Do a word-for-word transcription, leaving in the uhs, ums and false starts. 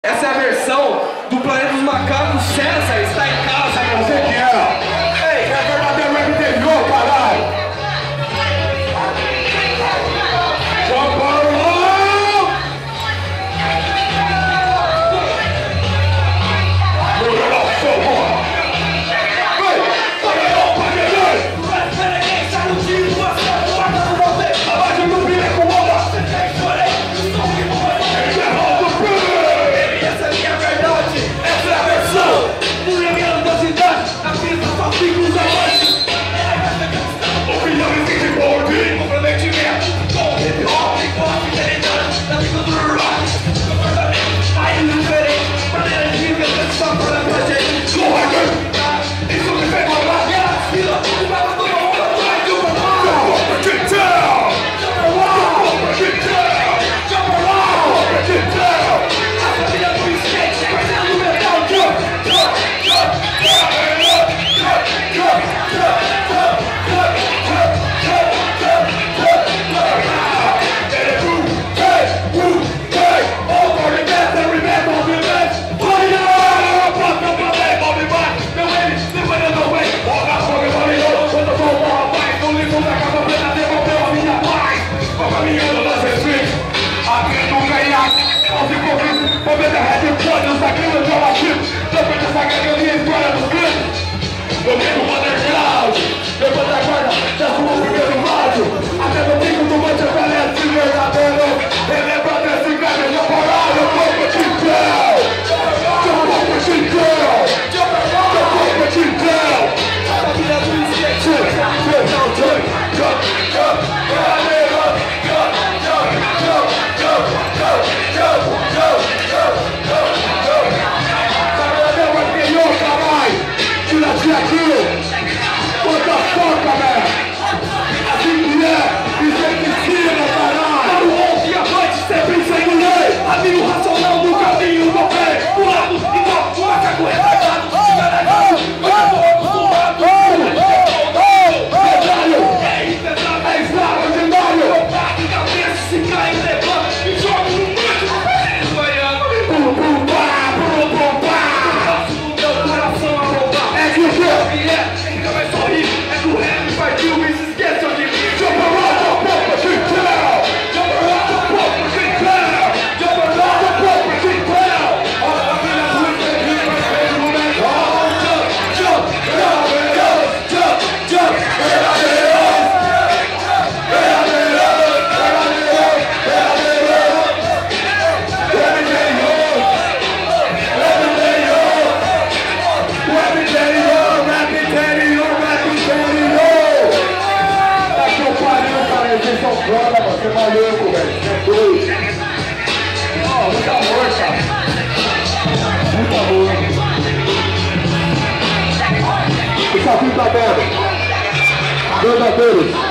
Essa é a versão do Planeta dos Macacos. César está em casa, meu Ezequiel. Ei, é verdadeiro rap interior, caralho. Você é maluco, velho. Você é doido. Oh, muito amor, cara. Muito amor. O desafio tá dando. Verdadeiros.